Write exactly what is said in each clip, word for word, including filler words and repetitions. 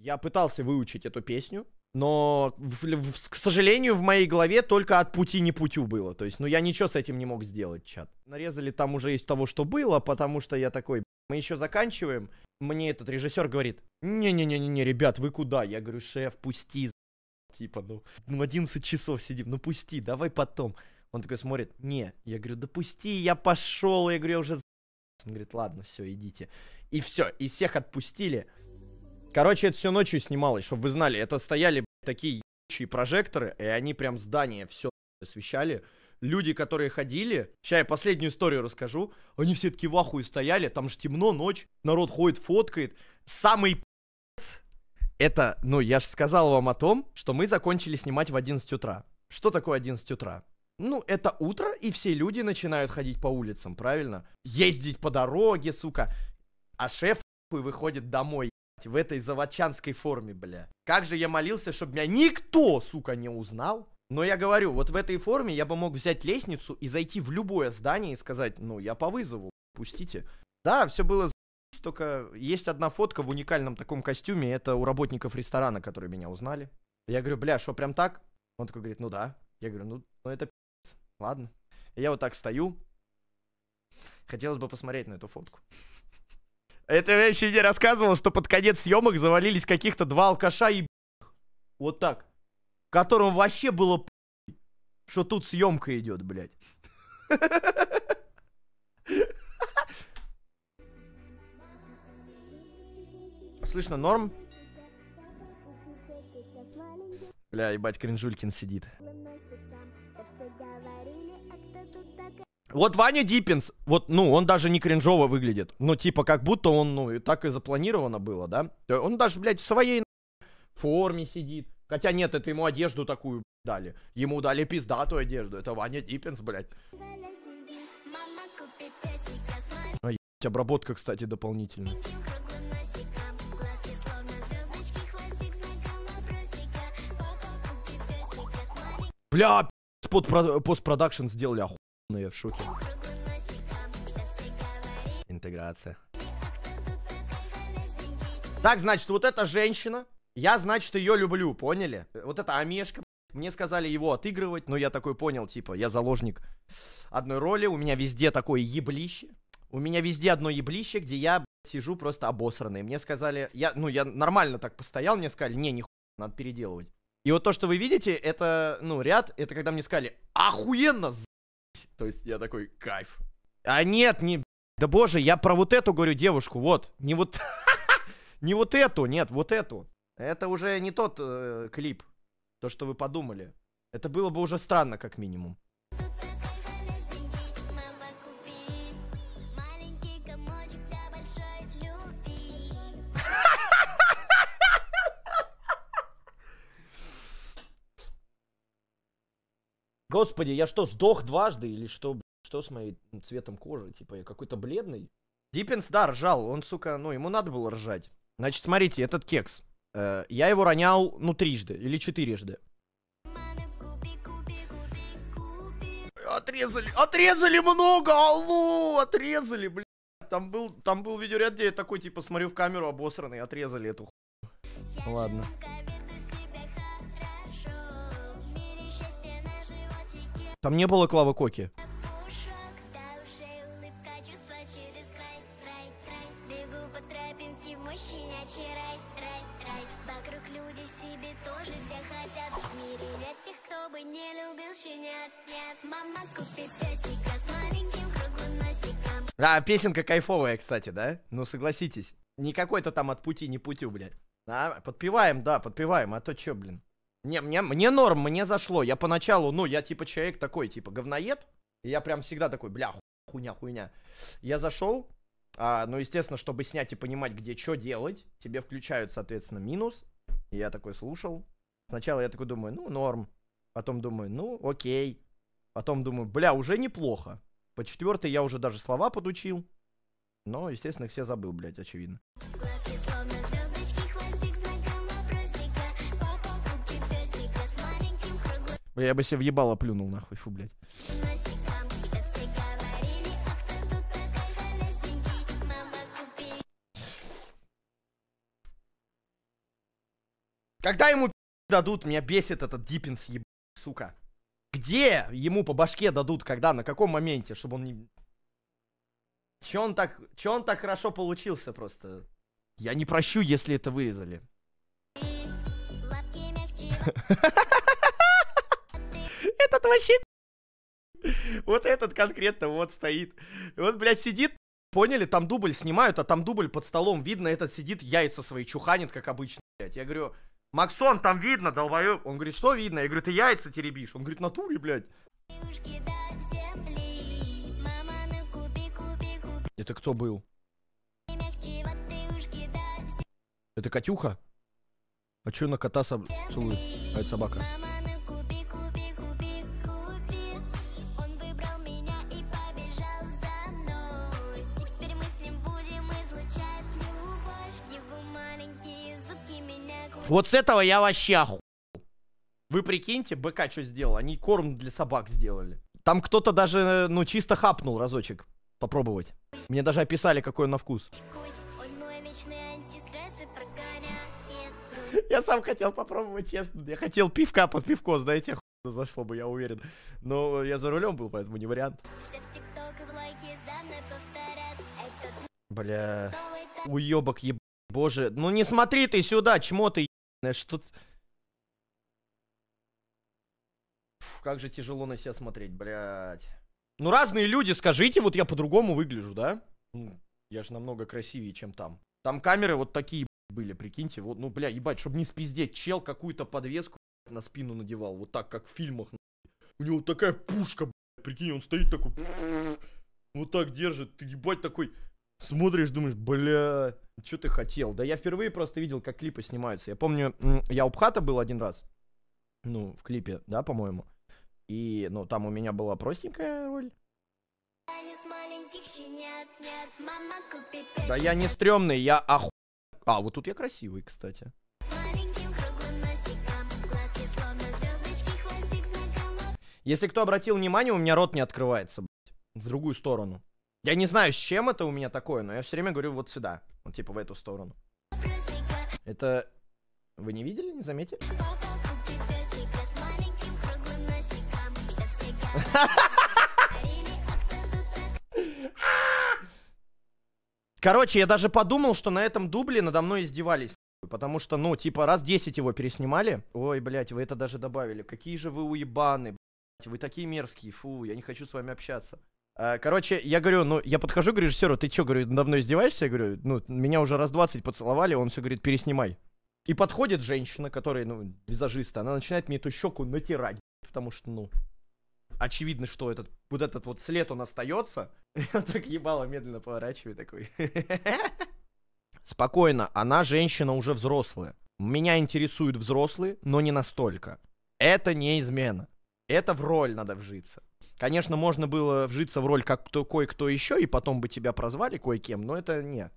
Я пытался выучить эту песню, но, в, в, к сожалению, в моей голове только от пути не путю было. То есть, ну, я ничего с этим не мог сделать, чат. Нарезали там уже из того, что было, потому что я такой, мы еще заканчиваем. Мне этот режиссер говорит, не-не-не-не, ребят, вы куда? Я говорю, шеф, пусти, типа, ну, ну, одиннадцать часов сидим, ну, пусти, давай потом. Он такой смотрит, не, я говорю, да пусти, я пошел, я говорю, я уже... Он говорит, ладно, все, идите. И все, и всех отпустили. Короче, это все ночью снималось, чтобы вы знали. Это стояли такие ебучие прожекторы, и они прям здание все освещали. Люди, которые ходили... Сейчас я последнюю историю расскажу. Они все таки в ахуе стояли, там же темно, ночь, народ ходит, фоткает. Самый пи***ц... Это, ну, я же сказал вам о том, что мы закончили снимать в одиннадцать утра. Что такое одиннадцать утра? Ну, это утро, и все люди начинают ходить по улицам, правильно? Ездить по дороге, сука. А шеф выходит домой, в этой заводчанской форме, бля. Как же я молился, чтобы меня никто, сука, не узнал. Но я говорю, вот в этой форме я бы мог взять лестницу и зайти в любое здание и сказать, ну, я по вызову, пустите. Да, все было за***ь, только есть одна фотка в уникальном таком костюме, это у работников ресторана, которые меня узнали. Я говорю, бля, что, прям так? Он такой говорит, ну да. Я говорю, ну, ну это пи***ц, ладно. И я вот так стою. Хотелось бы посмотреть на эту фотку. Это я еще не рассказывал, что под конец съемок завалились каких-то два алкаша и вот так. Которым вообще было п***, что тут съемка идет, блядь. Слышно, норм? Бля, ебать, Кринжулькин сидит. Вот Ваня Диппинс, вот, ну, он даже не кринжово выглядит. Ну, типа, как будто он, ну, и так и запланировано было, да? Он даже, блядь, в своей форме сидит. Хотя нет, это ему одежду такую дали. Ему дали пиздатую одежду. Это Ваня Диппинс, блядь. А, ебать, обработка, кстати, дополнительная. Бля, постпродакшн сделали охуенно. Но я в шоке. Интеграция. Так, значит, вот эта женщина. Я, значит, ее люблю, поняли? Вот эта Амешка. Мне сказали его отыгрывать, но я такой понял, типа, я заложник одной роли. У меня везде такое еблище. У меня везде одно еблище, где я сижу просто обосранный. Мне сказали, я, ну, я нормально так постоял, мне сказали, не, нихуя, надо переделывать. И вот то, что вы видите, это, ну, ряд, это когда мне сказали, охуенно, за***. То есть я такой, кайф. А нет, не... Да боже, я про вот эту говорю девушку, вот. Не вот... Не вот эту, нет, вот эту. Это уже не тот э, клип. То, что вы подумали. Это было бы уже странно, как минимум. Господи, я что, сдох дважды или что? Что с моим цветом кожи? Типа, я какой-то бледный? Диппинс, да, ржал. Он, сука, ну, ему надо было ржать. Значит, смотрите, этот кекс. Э, я его ронял, ну, трижды или четырежды. Отрезали, отрезали много, алло, отрезали, блядь. Там был, там был видеоряд, где я такой, типа, смотрю в камеру обосранный, отрезали эту хуйню. Ладно. Там не было Клавы Коки. А, песенка кайфовая, кстати, да? Ну, согласитесь. Не какой-то там от пути, не путю, блядь. А, подпеваем, да, подпеваем, а то чё, блин. Не, мне, мне норм, мне зашло. Я поначалу, ну, я типа человек такой, типа говноед. И я прям всегда такой, бля, хуйня, хуйня. Я зашел, а, ну, естественно, чтобы снять и понимать, где что делать, тебе включают, соответственно, минус. И я такой слушал. Сначала я такой думаю, ну, норм. Потом думаю, ну, окей. Потом думаю, бля, уже неплохо. По четвертой я уже даже слова подучил. Но, естественно, их все забыл, блядь, очевидно. Я бы себе въебало плюнул, нахуй, фу, блядь. Когда ему дадут, меня бесит этот Диппинс, еб... сука. Где ему по башке дадут, когда, на каком моменте, чтобы он не... Че он так, че он так хорошо получился просто? Я не прощу, если это вырезали. Этот вообще... Вот этот конкретно вот стоит. Вот, блядь, сидит. Поняли, там дубль снимают, а там дубль под столом. Видно, этот сидит, яйца свои чуханит, как обычно, блядь. Я говорю, Максон, там видно, долбоёб. Он говорит, что видно? Я говорю, ты яйца теребишь. Он говорит, натуре, блядь. Это кто был? Это Катюха? А чё на кота соб... целует? А это собака. Вот с этого я вообще оху... Вы прикиньте, БК что сделал? Они корм для собак сделали. Там кто-то даже, ну, чисто хапнул разочек. Попробовать. Мне даже описали, какой он на вкус. Я сам хотел попробовать, честно. Я хотел пивка под пивко, знаете, охуенно зашло бы, я уверен. Но я за рулем был, поэтому не вариант. Бля. Уебок еб... Боже. Ну не смотри ты сюда, чмо ты ебаное. Что... Фу, как же тяжело на себя смотреть, блядь. Ну разные люди, скажите, вот я по-другому выгляжу, да? Ну, я же намного красивее, чем там. Там камеры вот такие были, прикиньте. Вот, ну, бля, ебать, чтобы не спиздеть, чел какую-то подвеску на спину надевал. Вот так, как в фильмах. У него такая пушка, блядь, прикинь, он стоит такой. Вот так держит. Ты, ебать, такой смотришь, думаешь, бля, что ты хотел? Да я впервые просто видел, как клипы снимаются. Я помню, я у Пхата был один раз. Ну, в клипе, да, по-моему. И, ну, там у меня была простенькая роль. Да я не стрёмный, я оху... А, вот тут я красивый, кстати. Если кто обратил внимание, у меня рот не открывается, блядь, в другую сторону. Я не знаю, с чем это у меня такое, но я все время говорю вот сюда. Вот типа в эту сторону. Это... Вы не видели, не заметили? Короче, я даже подумал, что на этом дубле надо мной издевались. Потому что, ну, типа, раз десять его переснимали. Ой, блядь, вы это даже добавили. Какие же вы уебаны, блядь. Вы такие мерзкие, фу, я не хочу с вами общаться. А, короче, я говорю, ну, я подхожу к режиссеру, ты что, говорю, надо мной издеваешься? Я говорю, ну, меня уже раз двадцать поцеловали, он все говорит, переснимай. И подходит женщина, которая, ну, визажист, она начинает мне эту щеку натирать, потому что, ну... Очевидно, что этот, вот этот вот след, он остается. Я так ебало медленно поворачиваю такой. Спокойно, она женщина уже взрослая. Меня интересуют взрослые, но не настолько. Это не измена. Это в роль надо вжиться. Конечно, можно было вжиться в роль как кто, кое-кто еще, и потом бы тебя прозвали кое-кем, но это нет.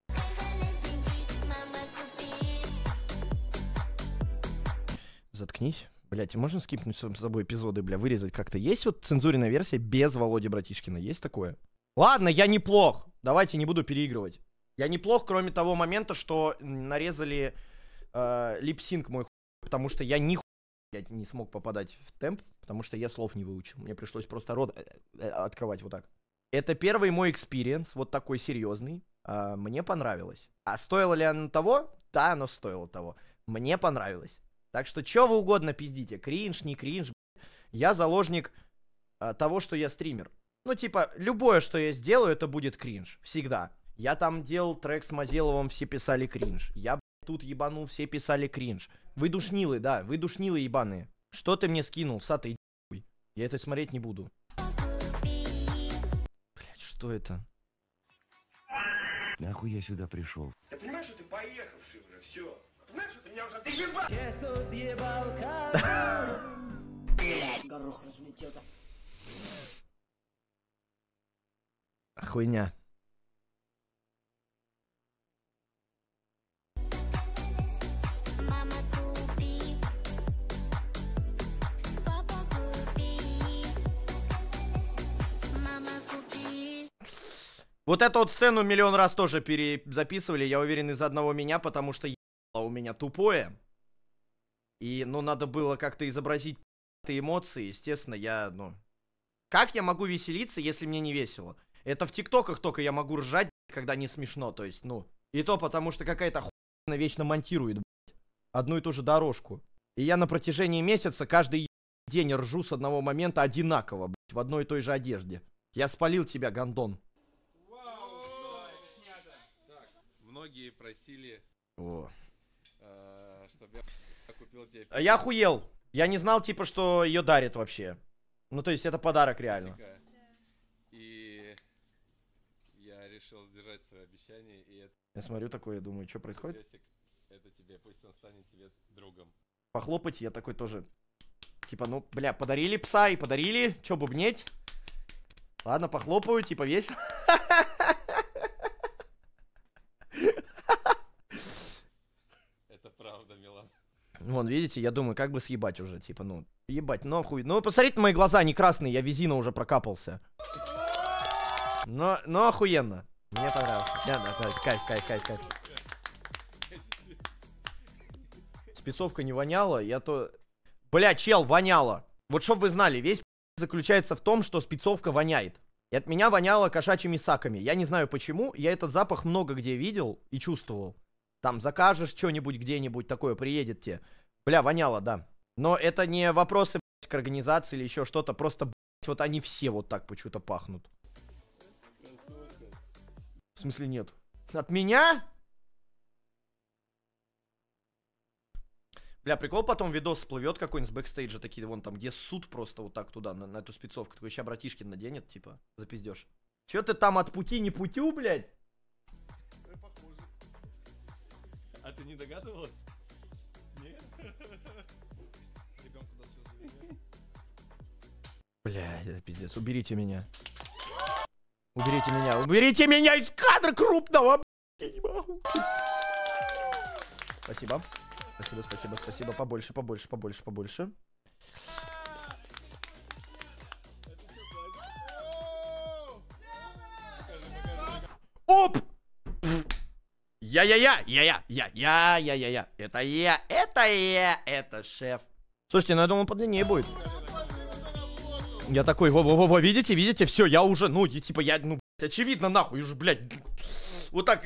Заткнись. Блять, можно скипнуть с собой эпизоды, бля, вырезать как-то? Есть вот цензуренная версия без Володи Братишкина? Есть такое? Ладно, я неплох. Давайте не буду переигрывать. Я неплох, кроме того момента, что нарезали э, липсинг мой хуй, потому что я ни хуй не смог попадать в темп, потому что я слов не выучил. Мне пришлось просто рот открывать вот так. Это первый мой экспириенс, вот такой серьезный. Э, мне понравилось. А стоило ли оно того? Да, оно стоило того. Мне понравилось. Так что что вы угодно пиздите, кринж, не кринж, я заложник а, того, что я стример. Ну, типа, любое, что я сделаю, это будет кринж. Всегда. Я там делал трек с Мазеловым, все писали кринж. Я, блядь, тут ебанул, все писали кринж. Вы душнилы, да, вы душнилы ебаные. Что ты мне скинул, Сата, иди хуй. Я это смотреть не буду. Блядь, что это? Нахуй я сюда пришел? Ты понимаешь, что ты поехавший уже, все. Понимаешь, что ты меня уже отъебал? Иисус ебал кого? Блядь, горох разлетелся. Хуйня. Мама, купи. Папа, купи. Мама, купи. Вот эту вот сцену миллион раз тоже перезаписывали, я уверен, из-за одного меня, потому что ебало у меня тупое. И, ну, надо было как-то изобразить эти эмоции, естественно, я, ну... Как я могу веселиться, если мне не весело? Это в тиктоках только я могу ржать, когда не смешно, то есть, ну... И то потому, что какая-то хуйня вечно монтирует, блядь, одну и ту же дорожку. И я на протяжении месяца каждый день ржу с одного момента одинаково, блядь, в одной и той же одежде. Я спалил тебя, гондон. Многие просили, О. э, чтобы я купил тебе А я охуел. Я не знал, типа, что ее дарят вообще. Ну, то есть, это подарок реально. песика. И я решил сдержать свое обещание, и этот Я смотрю такое, думаю, что происходит? песик, это тебе, пусть он станет тебе другом. Похлопать, я такой тоже. Типа, ну, бля, подарили пса и подарили. Че бубнеть? Ладно, похлопаю, типа, весело. Это правда, Милан. Вон, видите, я думаю, как бы съебать уже, типа, ну, ебать, ну хуй. Ну, посмотрите на мои глаза, они красные, я визина уже прокапался. Но, но охуенно. Мне понравилось. Да, да, да, кайф, кайф, кайф, кайф. Спецовка не воняла, я то... Бля, чел, воняло. Вот чтоб вы знали, весь заключается в том, что спецовка воняет. И от меня воняло кошачьими саками. Я не знаю почему, я этот запах много где видел и чувствовал. Там закажешь что-нибудь где-нибудь такое, приедет тебе. Бля, воняло, да. Но это не вопросы, блядь, к организации или еще что-то. Просто, блядь, вот они все вот так почему-то пахнут. В смысле нет? От меня? Бля, прикол, потом видос всплывет какой-нибудь с бэкстейджа, такие вон там, где суд просто вот так туда, на, на эту спецовку. Такой, ща братишкин наденет, типа, запиздешь. Че ты там от пути не путю, блядь? А ты не догадывалась? Нет? Блядь, это пиздец, уберите меня. Уберите меня, уберите меня из кадра крупного, блядь, я не могу. Спасибо. Спасибо, спасибо, спасибо. Побольше, побольше, побольше, побольше. Оп! Я-я-я, я-я, я-я, я-я-я. Это я, это я, это шеф. Слушайте, ну я думал, подлиннее будет. Я такой, во-во-во, видите, видите, все, я уже, ну, и, типа, я, ну, очевидно, нахуй, уже, блядь, вот так.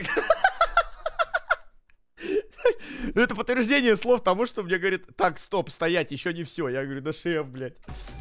Это подтверждение слов тому, что мне говорит, так, стоп, стоять, еще не все. Я говорю, да шеф, блядь.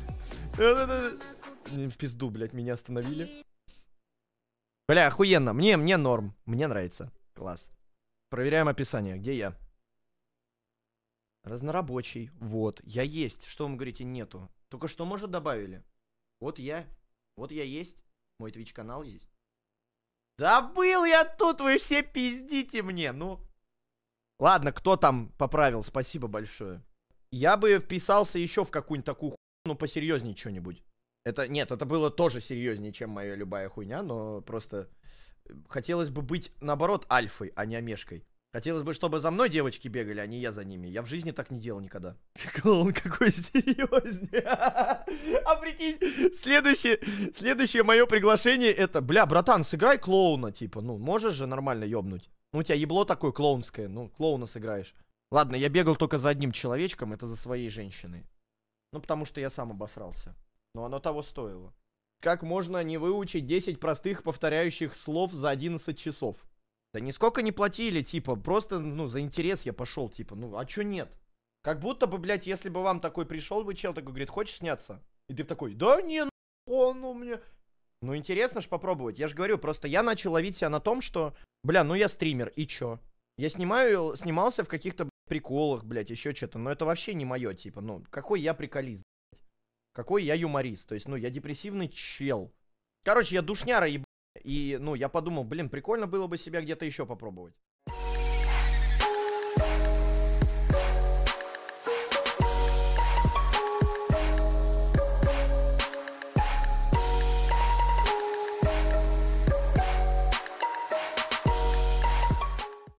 В пизду, блядь, меня остановили. Бля, охуенно, мне, мне норм, мне нравится. Класс. Проверяем описание, где я? Разнорабочий, вот, я есть. Что вы говорите, нету? Только что, может, добавили? Вот я, вот я есть. Мой Twitch канал есть. Да был я тут, вы все пиздите мне, ну. Ладно, кто там поправил, спасибо большое. Я бы вписался еще в какую-нибудь такую хуйню, ну посерьезнее что-нибудь. Это, нет, это было тоже серьезнее, чем моя любая хуйня, но просто хотелось бы быть, наоборот, альфой, а не омешкой. Хотелось бы, чтобы за мной девочки бегали, а не я за ними. Я в жизни так не делал никогда. Клоун какой серьезнее. А прикинь, следующее, следующее мое приглашение это, бля, братан, сыграй клоуна, типа, ну, можешь же нормально ёбнуть. Ну, у тебя ебло такое клоунское, ну, клоуна сыграешь. Ладно, я бегал только за одним человечком, это за своей женщиной. Ну, потому что я сам обосрался. Но оно того стоило. Как можно не выучить десять простых повторяющих слов за одиннадцать часов? Да нисколько не платили, типа, просто, ну, за интерес я пошел, типа, ну, а чё нет? Как будто бы, блядь, если бы вам такой пришел бы чел, такой говорит, хочешь сняться? И ты такой, да не, ну, он у меня... Ну, интересно ж попробовать. Я же говорю, просто я начал ловить себя на том, что, бля, ну я стример, и чё? Я снимаю, снимался в каких-то приколах, блядь, еще что-то, но это вообще не мое, типа, ну, какой я приколист, блядь? Какой я юморист, то есть, ну, я депрессивный чел. Короче, я душняра, еб... И, ну, я подумал, блин, прикольно было бы себя где-то еще попробовать.